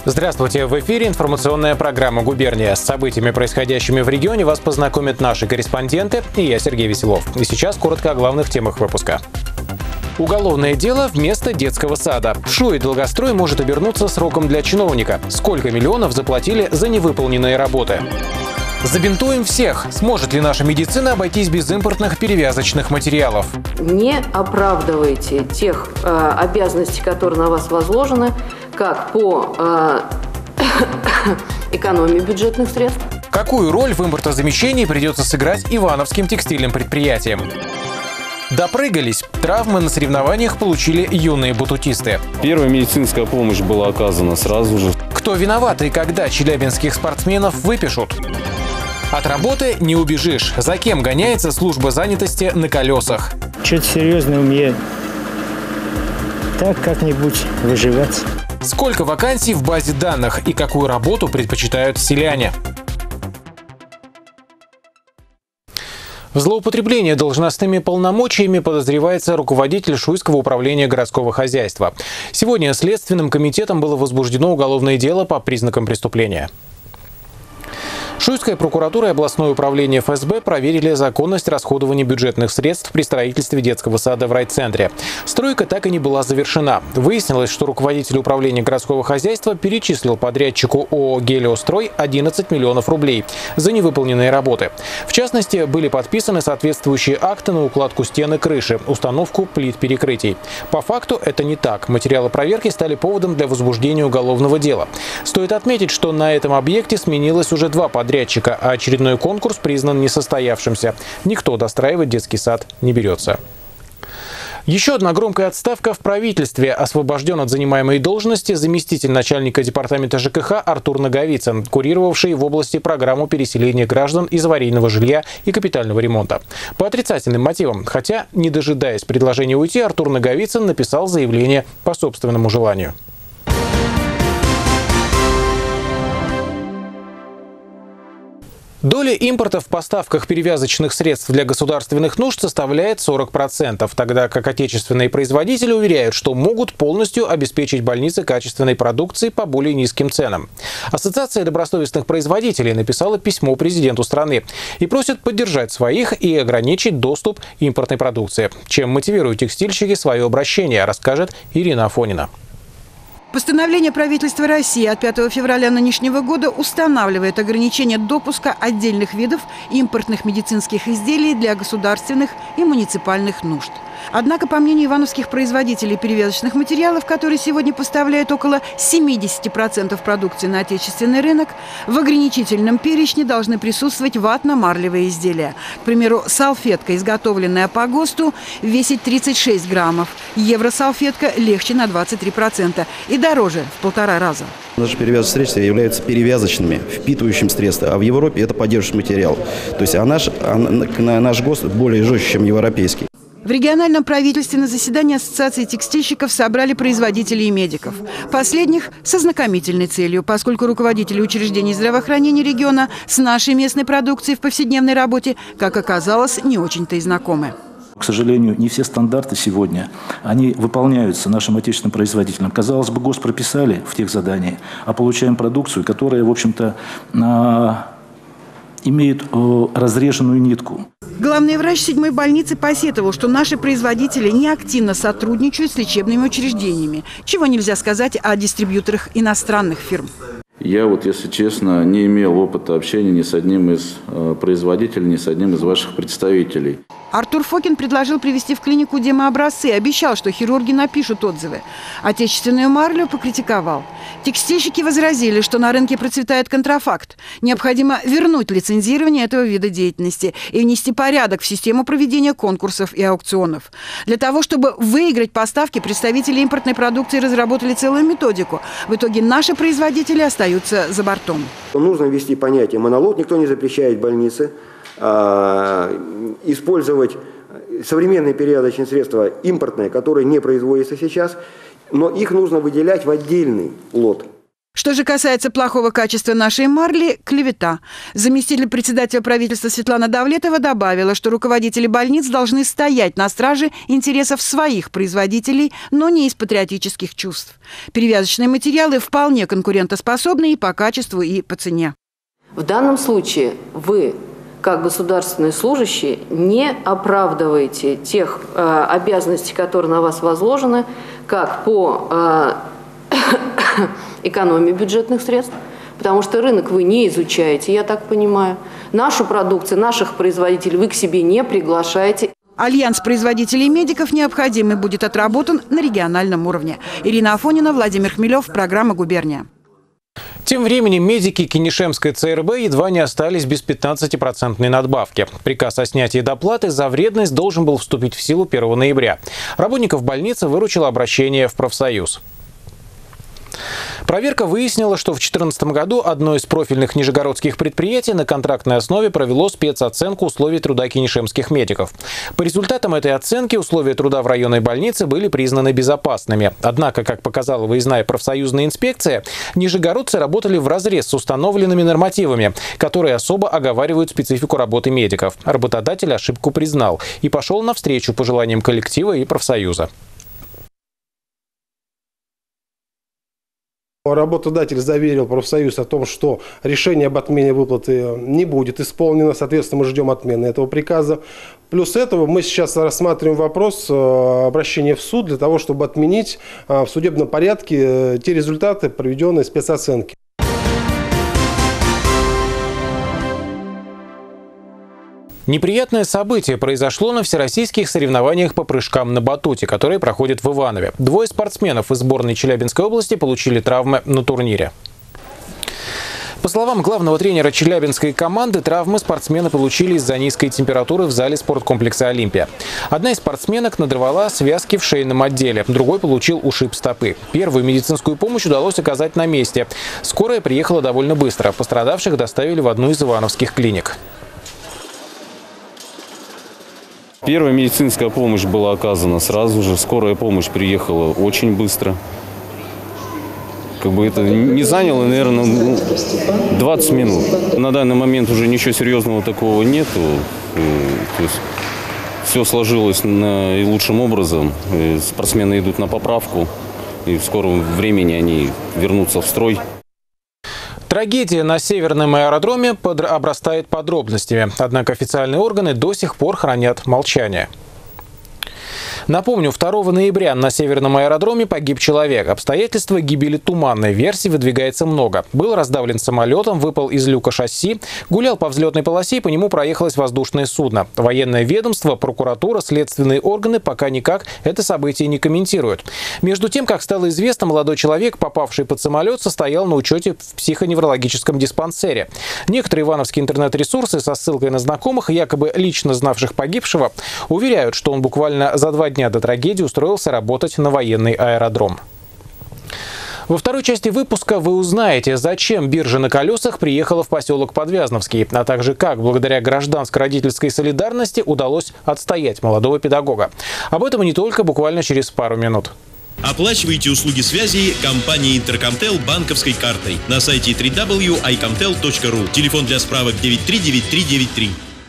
Здравствуйте! В эфире информационная программа «Губерния». С событиями, происходящими в регионе, вас познакомят наши корреспонденты и я, Сергей Веселов. И сейчас коротко о главных темах выпуска. Уголовное дело вместо детского сада. ШУИ «Долгострой» может обернуться сроком для чиновника. Сколько миллионов заплатили за невыполненные работы? Забинтуем всех. Сможет ли наша медицина обойтись без импортных перевязочных материалов? Не оправдывайте тех обязанностей, которые на вас возложены, как по экономии бюджетных средств. Какую роль в импортозамещении придется сыграть ивановским текстильным предприятиям? Допрыгались. Травмы на соревнованиях получили юные батутисты. Первая медицинская помощь была оказана сразу же. Кто виноват и когда челябинских спортсменов выпишут? От работы не убежишь. За кем гоняется служба занятости на колесах? Что-то серьезное умею. Так как-нибудь выживать. Сколько вакансий в базе данных и какую работу предпочитают селяне? В злоупотреблении должностными полномочиями подозревается руководитель Шуйского управления городского хозяйства. Сегодня Следственным комитетом было возбуждено уголовное дело по признакам преступления. Шуйская прокуратура и областное управление ФСБ проверили законность расходования бюджетных средств при строительстве детского сада в райцентре. Стройка так и не была завершена. Выяснилось, что руководитель управления городского хозяйства перечислил подрядчику ООО «Гелиострой» 11 миллионов рублей за невыполненные работы. В частности, были подписаны соответствующие акты на укладку стены крыши, установку плит перекрытий. По факту это не так. Материалы проверки стали поводом для возбуждения уголовного дела. Стоит отметить, что на этом объекте сменилось уже два подрядчика, а очередной конкурс признан несостоявшимся. Никто достраивать детский сад не берется. Еще одна громкая отставка в правительстве. Освобожден от занимаемой должности заместитель начальника департамента ЖКХ Артур Наговицын, курировавший в области программу переселения граждан из аварийного жилья и капитального ремонта. По отрицательным мотивам, хотя, не дожидаясь предложения уйти, Артур Наговицын написал заявление по собственному желанию. Доля импорта в поставках перевязочных средств для государственных нужд составляет 40%, тогда как отечественные производители уверяют, что могут полностью обеспечить больницы качественной продукцией по более низким ценам. Ассоциация добросовестных производителей написала письмо президенту страны и просит поддержать своих и ограничить доступ импортной продукции. Чем мотивируют текстильщики свое обращение, расскажет Ирина Афонина. Постановление правительства России от 5 февраля нынешнего года устанавливает ограничение допуска отдельных видов импортных медицинских изделий для государственных и муниципальных нужд. Однако, по мнению ивановских производителей перевязочных материалов, которые сегодня поставляют около 70% продукции на отечественный рынок, в ограничительном перечне должны присутствовать ватно-марлевые изделия. К примеру, салфетка, изготовленная по ГОСТу, весит 36 граммов. Евросалфетка легче на 23% и дороже в 1,5 раза. Наши перевязочные средства являются перевязочными, впитывающим средства, а в Европе это поддерживающий материал. То есть наш ГОСТ более жестче, чем европейский. В региональном правительстве на заседании Ассоциации текстильщиков собрали производителей и медиков. Последних с ознакомительной целью, поскольку руководители учреждений здравоохранения региона с нашей местной продукцией в повседневной работе, как оказалось, не очень-то и знакомы. К сожалению, не все стандарты сегодня, они выполняются нашим отечественным производителям. Казалось бы, ГОСТ прописали в тех заданиях, а получаем продукцию, которая, в общем-то, имеет разреженную нитку. Главный врач 7-й больницы посетовал, что наши производители неактивно сотрудничают с лечебными учреждениями, чего нельзя сказать о дистрибьюторах иностранных фирм. Я если честно, не имел опыта общения ни с одним из производителей, ни с одним из ваших представителей. Артур Фокин предложил привезти в клинику демообразцы и обещал, что хирурги напишут отзывы. Отечественную марлю покритиковал. Текстильщики возразили, что на рынке процветает контрафакт. Необходимо вернуть лицензирование этого вида деятельности и внести порядок в систему проведения конкурсов и аукционов. Для того, чтобы выиграть поставки, представители импортной продукции разработали целую методику. В итоге наши производители остаются за бортом. Нужно ввести понятие монолот. Никто не запрещает больнице использовать современные перевязочные средства импортные, которые не производятся сейчас, но их нужно выделять в отдельный лот. Что же касается плохого качества нашей марли – клевета. Заместитель председателя правительства Светлана Давлетова добавила, что руководители больниц должны стоять на страже интересов своих производителей, но не из патриотических чувств. Перевязочные материалы вполне конкурентоспособны и по качеству, и по цене. В данном случае вы, как государственные служащие, не оправдываете тех обязанностей, которые на вас возложены, как по экономии бюджетных средств, потому что рынок вы не изучаете, я так понимаю. Нашу продукцию, наших производителей вы к себе не приглашаете. Альянс производителей медиков необходимый будет отработан на региональном уровне. Ирина Афонина, Владимир Хмелев, программа «Губерния». Тем временем медики Кинешемской ЦРБ едва не остались без 15% надбавки. Приказ о снятии доплаты за вредность должен был вступить в силу 1 ноября. Работников больницы выручило обращение в профсоюз. Проверка выяснила, что в 2014 году одно из профильных нижегородских предприятий на контрактной основе провело спецоценку условий труда кинешемских медиков. По результатам этой оценки условия труда в районной больнице были признаны безопасными. Однако, как показала выездная профсоюзная инспекция, нижегородцы работали вразрез с установленными нормативами, которые особо оговаривают специфику работы медиков. Работодатель ошибку признал и пошел навстречу пожеланиям коллектива и профсоюза. Работодатель заверил профсоюз о том, что решение об отмене выплаты не будет исполнено. Соответственно, мы ждем отмены этого приказа. Плюс этого мы сейчас рассматриваем вопрос обращения в суд для того, чтобы отменить в судебном порядке те результаты проведенной спецоценки. Неприятное событие произошло на всероссийских соревнованиях по прыжкам на батуте, которые проходят в Иванове. Двое спортсменов из сборной Челябинской области получили травмы на турнире. По словам главного тренера челябинской команды, травмы спортсмены получили из-за низкой температуры в зале спорткомплекса «Олимпия». Одна из спортсменок надрывала связки в шейном отделе, другой получил ушиб стопы. Первую медицинскую помощь удалось оказать на месте. Скорая приехала довольно быстро. Пострадавших доставили в одну из ивановских клиник. Первая медицинская помощь была оказана сразу же. Скорая помощь приехала очень быстро. Это не заняло, наверное, 20 минут. На данный момент уже ничего серьезного такого нету. То есть все сложилось наилучшим образом. Спортсмены идут на поправку, и в скором времени они вернутся в строй. Трагедия на Северном аэродроме обрастает подробностями, однако официальные органы до сих пор хранят молчание. Напомню, 2 ноября на Северном аэродроме погиб человек. Обстоятельства гибели туманной, версий выдвигается много. Был раздавлен самолетом, выпал из люка шасси, гулял по взлетной полосе и по нему проехалось воздушное судно. Военное ведомство, прокуратура, следственные органы пока никак это событие не комментируют. Между тем, как стало известно, молодой человек, попавший под самолет, состоял на учете в психоневрологическом диспансере. Некоторые ивановские интернет-ресурсы со ссылкой на знакомых, якобы лично знавших погибшего, уверяют, что он буквально за 2 дня до трагедии устроился работать на военный аэродром. Во второй части выпуска вы узнаете, зачем биржа на колесах приехала в поселок Подвязновский, а также как благодаря гражданско-родительской солидарности удалось отстоять молодого педагога. Об этом и не только, буквально через пару минут. Оплачивайте услуги связи компании Интеркомтел банковской картой на сайте www.icomtel.ru. Телефон для справок 939393.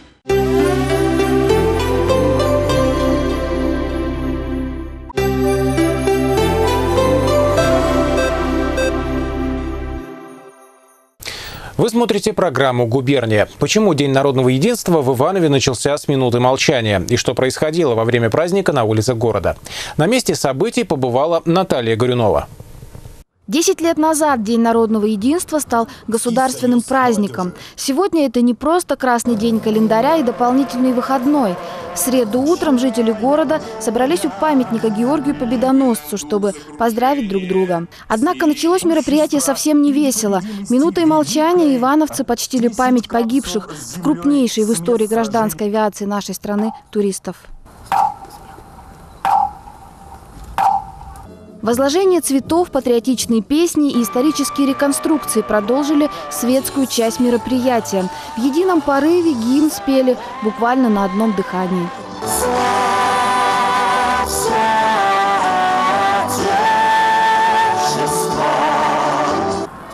Вы смотрите программу «Губерния». Почему День народного единства в Иванове начался с минуты молчания? И что происходило во время праздника на улицах города? На месте событий побывала Наталья Горюнова. 10 лет назад День народного единства стал государственным праздником. Сегодня это не просто красный день календаря и дополнительный выходной. В среду утром жители города собрались у памятника Георгию Победоносцу, чтобы поздравить друг друга. Однако началось мероприятие совсем не весело. Минутой молчания ивановцы почтили память погибших в крупнейшей в истории гражданской авиации нашей страны туристов. Возложение цветов, патриотичные песни и исторические реконструкции продолжили светскую часть мероприятия. В едином порыве гимн спели буквально на одном дыхании.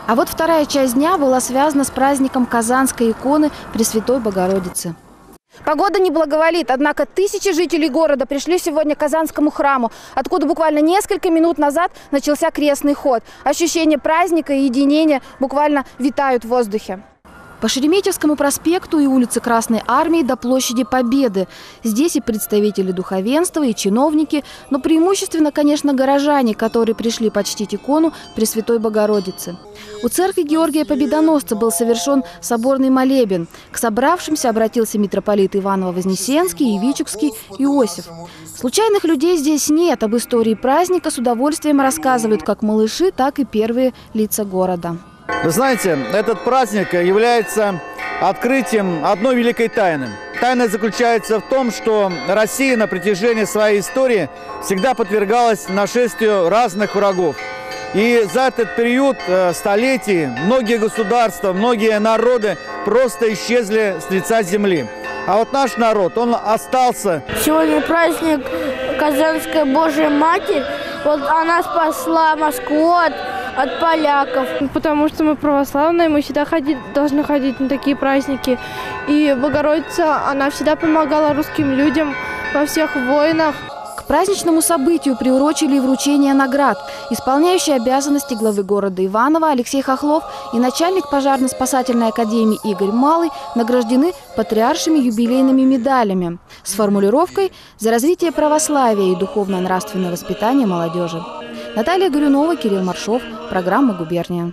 А вот вторая часть дня была связана с праздником Казанской иконы Пресвятой Богородицы. Погода не благоволит, однако тысячи жителей города пришли сегодня к Казанскому храму, откуда буквально несколько минут назад начался крестный ход. Ощущение праздника и единения буквально витают в воздухе. По Шереметьевскому проспекту и улице Красной Армии до площади Победы. Здесь и представители духовенства, и чиновники, но преимущественно, конечно, горожане, которые пришли почтить икону Пресвятой Богородицы. У церкви Георгия Победоносца был совершен соборный молебен. К собравшимся обратился митрополит Иваново-Вознесенский и Вичугский Иосиф. Случайных людей здесь нет. Об истории праздника с удовольствием рассказывают как малыши, так и первые лица города. Вы знаете, этот праздник является открытием одной великой тайны. Тайна заключается в том, что Россия на протяжении своей истории всегда подвергалась нашествию разных врагов. И за этот период столетий многие государства, многие народы просто исчезли с лица земли. А вот наш народ, он остался. Сегодня праздник Казанской Божьей Матери. Вот она спасла Москву от поляков. Потому что мы православные, мы всегда должны ходить на такие праздники. И Богородица, она всегда помогала русским людям во всех войнах. К праздничному событию приурочили вручение наград. Исполняющий обязанности главы города Иваново Алексей Хохлов и начальник пожарно-спасательной академии Игорь Малый награждены патриаршими юбилейными медалями с формулировкой «За развитие православия и духовно-нравственное воспитание молодежи». Наталья Горюнова, Кирилл Маршов. Программа «Губерния».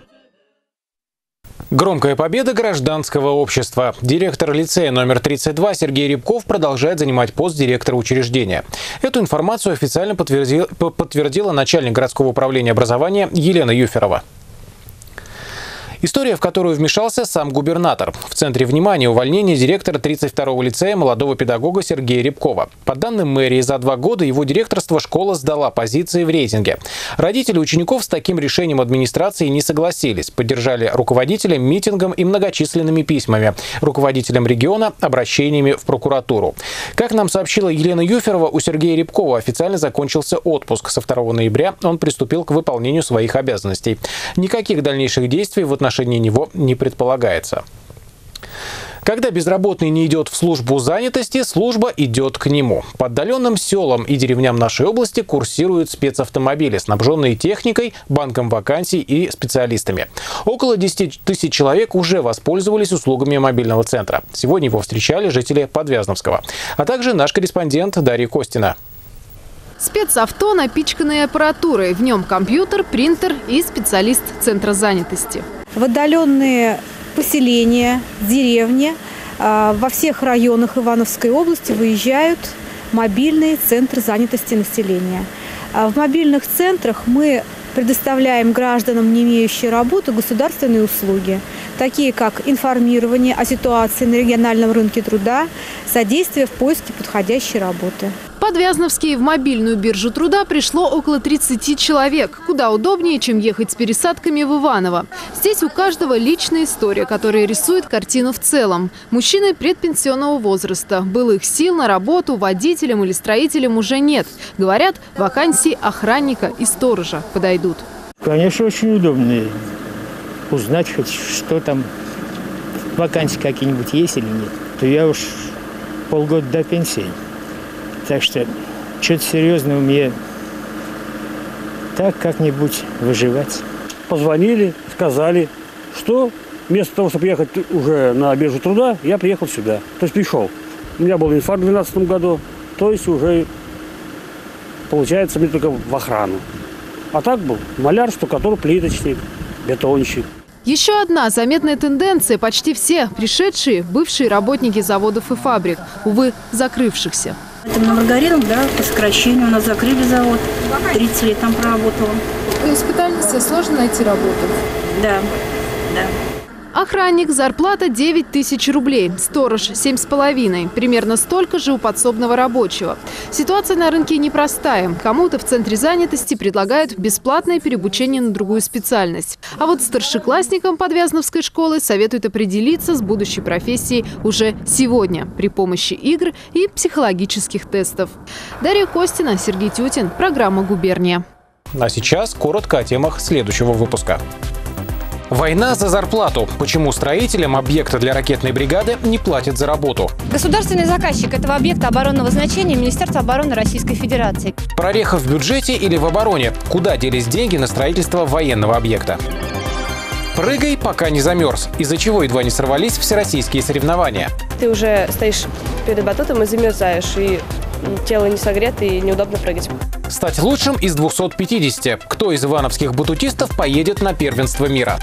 Громкая победа гражданского общества. Директор лицея номер 32 Сергей Рябков продолжает занимать пост директора учреждения. Эту информацию официально подтвердила начальник городского управления образования Елена Юферова. История, в которую вмешался сам губернатор. В центре внимания увольнение директора 32-го лицея молодого педагога Сергея Рябкова. По данным мэрии, за 2 года его директорство школа сдала позиции в рейтинге. Родители учеников с таким решением администрации не согласились. Поддержали руководителя митингом и многочисленными письмами. Руководителям региона обращениями в прокуратуру. Как нам сообщила Елена Юферова, у Сергея Рябкова официально закончился отпуск. Со 2 ноября он приступил к выполнению своих обязанностей. Никаких дальнейших действий в отношении него не предполагается. Когда безработный не идет в службу занятости, служба идет к нему. По отдаленным селам и деревням нашей области курсируют спецавтомобили, снабженные техникой, банком вакансий и специалистами. Около 10 тысяч человек уже воспользовались услугами мобильного центра. Сегодня его встречали жители Подвязновского, а также наш корреспондент Дарья Костина. Спецавто, напичканное аппаратурой. В нем компьютер, принтер и специалист центра занятости. В отдаленные поселения, деревни во всех районах Ивановской области выезжают мобильные центры занятости населения. В мобильных центрах мы предоставляем гражданам, не имеющим работы, государственные услуги, такие как информирование о ситуации на региональном рынке труда, содействие в поиске подходящей работы. В Подвязновске в мобильную биржу труда пришло около 30 человек. Куда удобнее, чем ехать с пересадками в Иваново. Здесь у каждого личная история, которая рисует картину в целом. Мужчины предпенсионного возраста. Былых сил на работу водителям или строителям уже нет. Говорят, вакансии охранника и сторожа подойдут. Конечно, очень удобно узнать хоть что там, вакансии какие-нибудь есть или нет. То я уж полгода до пенсии. Так что что-то серьезное мне так как-нибудь выживать. Позвонили, сказали, что вместо того, чтобы ехать уже на биржу труда, я приехал сюда. То есть пришел. У меня был инфаркт в 2012 году, то есть уже, получается, мне только в охрану. А так был маляр, штукатур, плиточник, бетонщик. Еще одна заметная тенденция. Почти все пришедшие – бывшие работники заводов и фабрик, увы, закрывшихся. Это на Маргарину, да, по сокращению у нас закрыли завод. 30 лет там проработала. Из специальности сложно найти работу? Да, да. Охранник, зарплата 9 тысяч рублей. Сторож 7,5. Примерно столько же у подсобного рабочего. Ситуация на рынке непростая. Кому-то в центре занятости предлагают бесплатное переобучение на другую специальность. А вот старшеклассникам Подвязновской школы советуют определиться с будущей профессией уже сегодня при помощи игр и психологических тестов. Дарья Костина, Сергей Тютин. Программа «Губерния». А сейчас коротко о темах следующего выпуска. Война за зарплату. Почему строителям объекта для ракетной бригады не платят за работу? Государственный заказчик этого объекта оборонного значения – Министерство обороны Российской Федерации. Прореха в бюджете или в обороне? Куда делись деньги на строительство военного объекта? Прыгай, пока не замерз, из-за чего едва не сорвались всероссийские соревнования. Ты уже стоишь перед батутом и замерзаешь, и тело не согрето, и неудобно прыгать. Стать лучшим из 250. Кто из ивановских батутистов поедет на первенство мира?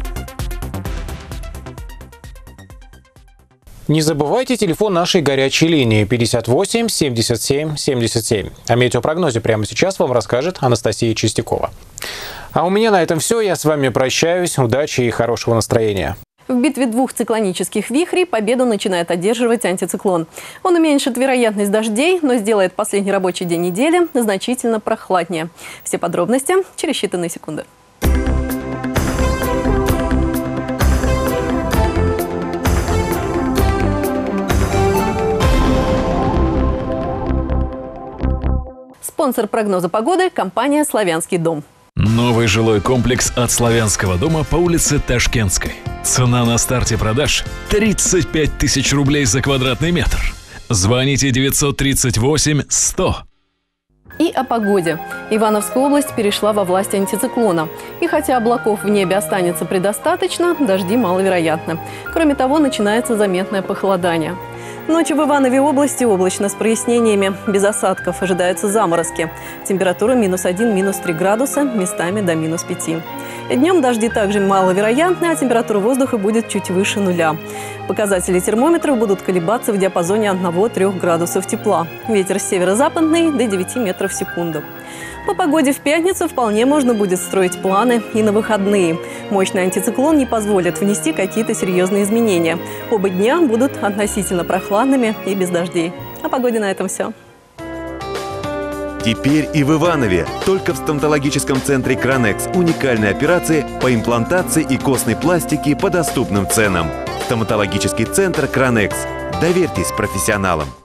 Не забывайте телефон нашей горячей линии 58 77 77. О метеопрогнозе прямо сейчас вам расскажет Анастасия Чистякова. А у меня на этом все. Я с вами прощаюсь. Удачи и хорошего настроения. В битве двух циклонических вихрей победу начинает одерживать антициклон. Он уменьшит вероятность дождей, но сделает последний рабочий день недели значительно прохладнее. Все подробности через считанные секунды. Спонсор прогноза погоды – компания «Славянский дом». Новый жилой комплекс от Славянского дома по улице Ташкентской. Цена на старте продаж – 35 тысяч рублей за квадратный метр. Звоните 938 100. И о погоде. Ивановская область перешла во власть антициклона. И хотя облаков в небе останется предостаточно, дожди маловероятны. Кроме того, начинается заметное похолодание. Ночью в Ивановой области облачно с прояснениями. Без осадков ожидаются заморозки. Температура -1, -3 градуса, местами до -5. Днем дожди также маловероятны, а температура воздуха будет чуть выше нуля. Показатели термометров будут колебаться в диапазоне 1–3 градусов тепла. Ветер северо-западный до 9 метров в секунду. По погоде в пятницу вполне можно будет строить планы и на выходные. Мощный антициклон не позволит внести какие-то серьезные изменения. Оба дня будут относительно прохладными и без дождей. О погоде на этом все. Теперь и в Иванове. Только в стоматологическом центре «Кранекс» уникальные операции по имплантации и костной пластике по доступным ценам. Стоматологический центр «Кранекс». Доверьтесь профессионалам.